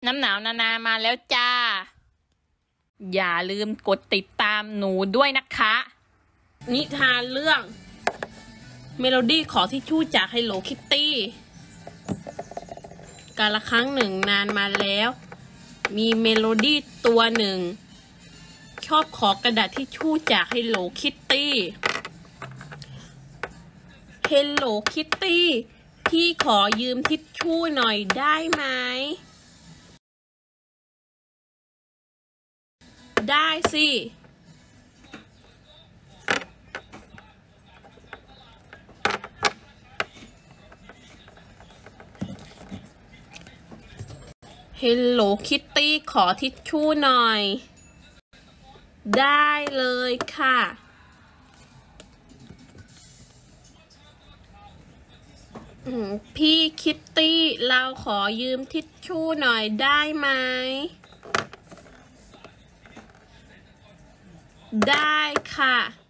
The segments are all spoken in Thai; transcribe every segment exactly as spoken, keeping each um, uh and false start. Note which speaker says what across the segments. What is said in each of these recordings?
Speaker 1: น้ำหนาวนานามาแล้วจ้าอย่าลืมกดติดตามหนูด้วยนะคะนิทานเรื่องเมโลดี้ขอทิชชู่จาก Hello Kitty กาลครั้งหนึ่งนานมาแล้วมีเมโลดี้ตัวหนึ่งชอบขอกระดาษทิชชู่จาก Hello Kitty Hello Kitty พี่ขอยืมทิชชู่หน่อยได้ไหมได้สิHello Kitty ขอทิชชู่หน่อยได้เลยค่ะพี่คิตตี้เราขอยืมทิชชู่หน่อยได้ไหมได้ค่ะ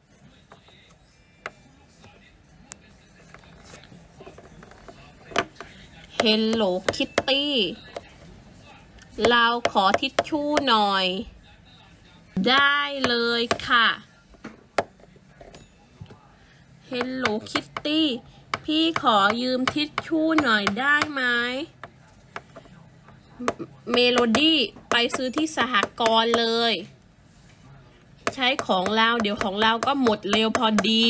Speaker 1: Hello Kitty เราขอทิชชู่หน่อยได้เลยค่ะ Hello Kitty พี่ขอยืมทิชชู่หน่อยได้ไหมเมโลดี้ไปซื้อที่สหกรณ์เลยใช้ของเราเดี๋ยวของเราก็หมดเร็วพอดี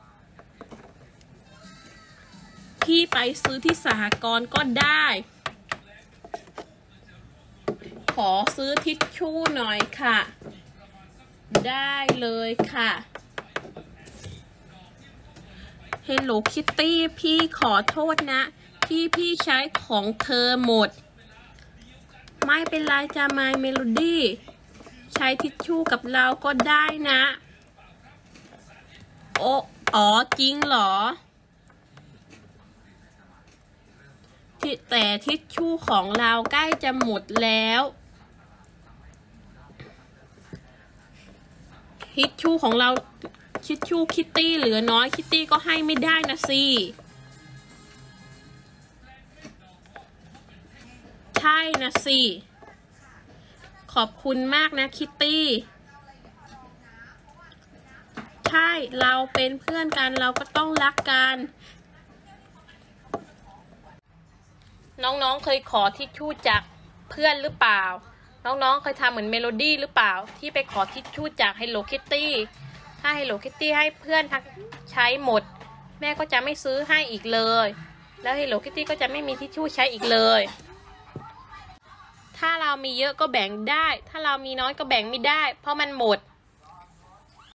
Speaker 1: พี่ไปซื้อที่สหกรณ์ก็ได้ขอซื้อทิชชู่หน่อยค่ะได้เลยค่ะ Hello Kitty พี่ขอโทษนะที่พี่ใช้ของเธอหมดไม่เป็นไรจ้า My Melody ใช้ทิชชู่กับเราก็ได้นะโอ้อ๋อจริงเหรอแต่ทิชชู่ของเราใกล้จะหมดแล้วทิชชู่ของเราทิชชู่คิตตี้เหลือน้อยคิตตี้ก็ให้ไม่ได้นะสิใช่นะสิขอบคุณมากนะคิตตี้ใช่เราเป็นเพื่อนกันเราก็ต้องรักกันน้องๆเคยขอทิชชู่จากเพื่อนหรือเปล่าน้องๆเคยทำเหมือนเมโลดี้หรือเปล่าที่ไปขอทิชชู่จาก Hello Kitty ถ้า Hello Kitty ให้เพื่อนใช้หมดแม่ก็จะไม่ซื้อให้อีกเลยแล้ว Hello Kitty ก็จะไม่มีทิชชู่ใช้อีกเลยถ้าเรามีเยอะก็แบ่งได้ถ้าเรามีน้อยก็แบ่งไม่ได้เพราะมันหมด